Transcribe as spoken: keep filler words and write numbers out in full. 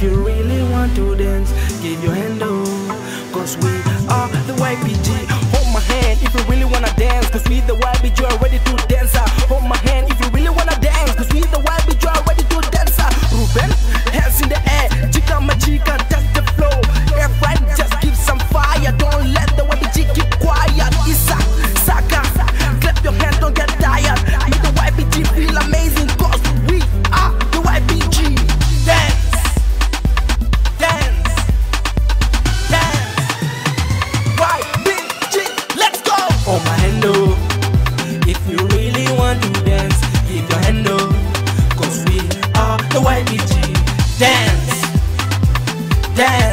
you really want to dance, give your hand up, cause we are the Y P G. Hold my hand if you really wanna dance, cause we the Y P G are ready to dance. Hold my hand if you really wanna dance, cause we the Y P G are ready to dance. Ruben, hands in the air, chica my chica, touch the flow. Everyone just give some fire, don't let the Y P G keep quiet. Isa, Saka, clap your hands, don't get tired. Make the Y P G feel amazing, cause we are the Y P G. Dance, dance, dance. Y P G, let's go. Oh my hand up, if you really want to dance, give your hand up, cause we are the Y P G. Dance, dance.